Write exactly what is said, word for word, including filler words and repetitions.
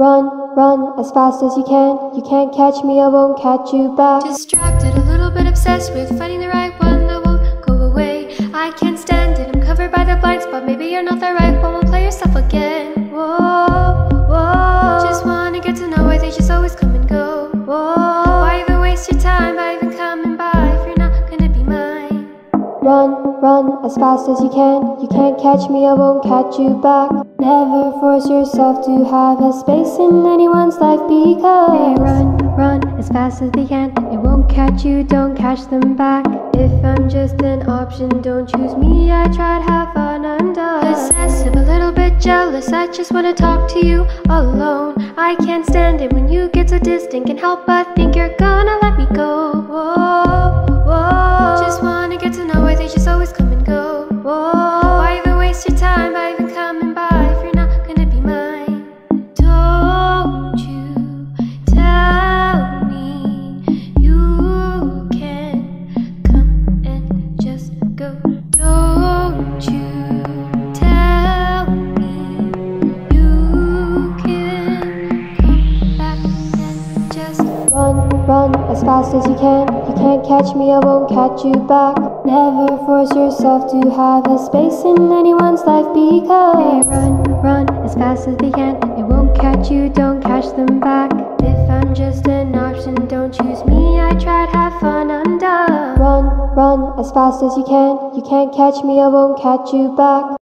Run, run as fast as you can. You can't catch me, I won't catch you back. Distracted, a little bit obsessed with finding the right one that won't go away. I can't stand it, I'm covered by the blind spot. Maybe you're not the right one, we'll play yourself again. Whoa, whoa. Just wanna get to know why they just always come and go. Whoa, why even waste your time by even coming by if you're not gonna be mine? Run, run as fast as you can. You can't catch me, I won't catch you back. Never force yourself to have a space in anyone's life because They run, run as fast as they can. it won't catch you, don't catch them back. If I'm just an option, don't choose me. I tried, have fun, I'm done. Possessive, a little bit jealous, I just wanna talk to you alone. I can't stand it when you get so distant. Can't help but think you're gonna let me go. Whoa, whoa. Just wanna get to know why they just always come and go. Whoa, why even waste your time by even coming by if you're not gonna be mine? Don't you tell me you can come and just go. Don't you tell me you can come back and just Run, run as fast as you can. You can't catch me, I won't catch you back. Never force yourself to have a space in anyone's life They because run, run as fast as they can. it won't catch you, don't catch them back. If I'm just an option, don't choose me. I tried, have fun, I'm done. Run, run as fast as you can. You can't catch me, I won't catch you back.